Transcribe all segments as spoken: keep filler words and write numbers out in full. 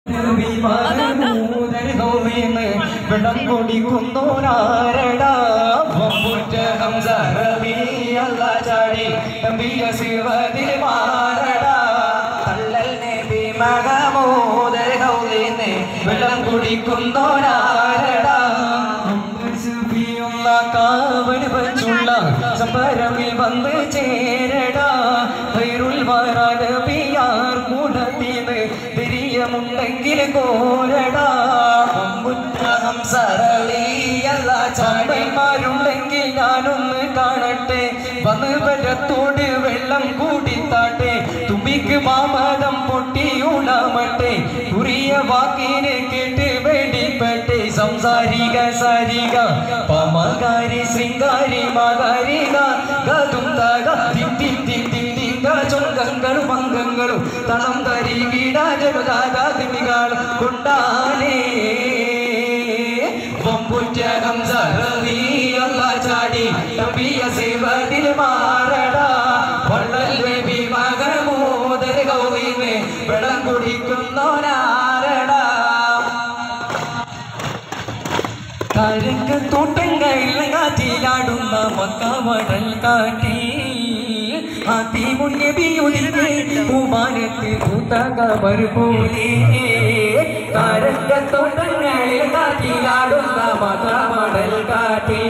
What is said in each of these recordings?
വെള്ളം കുടിക്കുന്നോരാരടാ ചാടി തമ്പിയ ശിവതിൽ മാറടാ തള്ളൽ നബി മഹമൂദ് ഹൗലിനെ വെള്ളം കുടിക്കുന്നോരാരടാ കാവൽ വച്ചുള്ള സംഭരമിൽ വന്ന് ചേരടാ ഹൈറുൽ വറാനബിയാർ കൂടത്തിന് തിരിയമുണ്ടെങ്കിൽ കോരടാ ചാമ്പന്മാരുണ്ടെങ്കിൽ ഞാനൊന്ന് കാണട്ടെ വന്ന് വരത്തോട് വെള്ളം കൂടിത്താട്ടെ തുമ്പിക്ക് മാമദം പൊട്ടിയുണമട്ടെ കുറിയ വാക്കിനെ കേട്ട് വെടിപ്പെട്ടെ സംസാരിക സാരിക പമകാരി ശൃംഗാരി മകാരിക ഗതും തക തിം തിം തിം തിം തിം ചൊങ്കങ്ങളും അംഗങ്ങളും തളം തരി വീടാജലുതാകാതിമികൾ കൊണ്ടാലേ പൊമ്പുറ്റകം സഹവി അല്ലാ ചാടി തമ്പിയ ശിവതിൽ മാറടാ വള്ളൽ നബി മഹമൂദ് ഹൗലിനെ വെള്ളം കുടിക്കുന്നോരാരടാ കരക്കത്തോട്ടങ്ങളിൽ കാറ്റിലാടുന്ന മക്കമടൽ കാറ്റി പൂമാനത്തിൽ കൂത്തകവർ പോലെ കരക്കത്തോട്ടങ്ങളിൽ കാറ്റിലാടുന്ന മക്കമടൽ കാറ്റി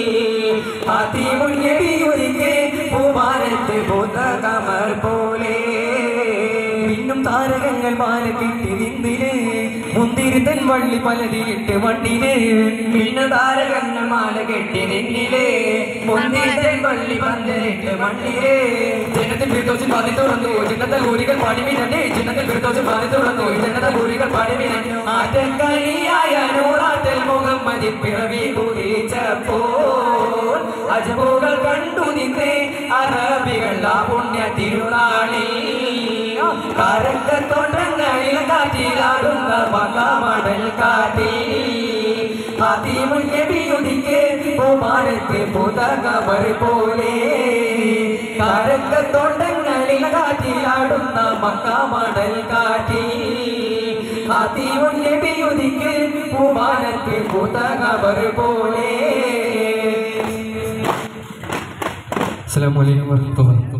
അതിമുന്യബിയൊരിക്കെ പൂമാനത്തിൽ കൂത്തകവർ പോലെ പിന്നും താരകങ്ങൾ മാല കെട്ടി നിന്നില് മുന്തിരുത്തൻ വള്ളി പലതിയിട്ട് വണ്ടിന് പിന്നെ താരകങ്ങൾ മാല കെട്ടി നിന്നില് മുന്തിരുത്തൻ വള്ളി പന്തലിട്ട് വണ്ടില് ജനത്തിൽ ഫിർദൗസിൽ പാതി തുറന്നു ജനതൽ ഊരികൾ പാടിവിനെ ജനത്തിൽ ഫിർദൗസിൽ പാതി തുറന്നു ജനതൽ ഊരികൾ പാടിവിനെ ആറ്റക്കളിയായ നൂറാറ്റൽ മുഹമ്മദിൻ പിറവി കുറിച്ചപ്പോൾ അജബുകൾ കണ്ടു നിന്നേ അറബികൾ ആ പുണ്യ തിരുനാളി കരക്കത്തോട്ടങ്ങളിൽ കാറ്റിലാടുന്ന മകമടൽ കാറ്റി അതിമുന്യബിയുദിക്കെ പൂമാനത്തെ പുതകവർ പോലെ കരക്കത്തോട്ടങ്ങളിൽ കാറ്റിലാടുന്ന മകമടൽ കാറ്റി അതിമുന്യബിയുദിക്കെ പൂമാനത്തെ പുതകവർ പോലെ. അസ്സലാമു അലൈക്കും വറഹ്മത്തുള്ളാഹി.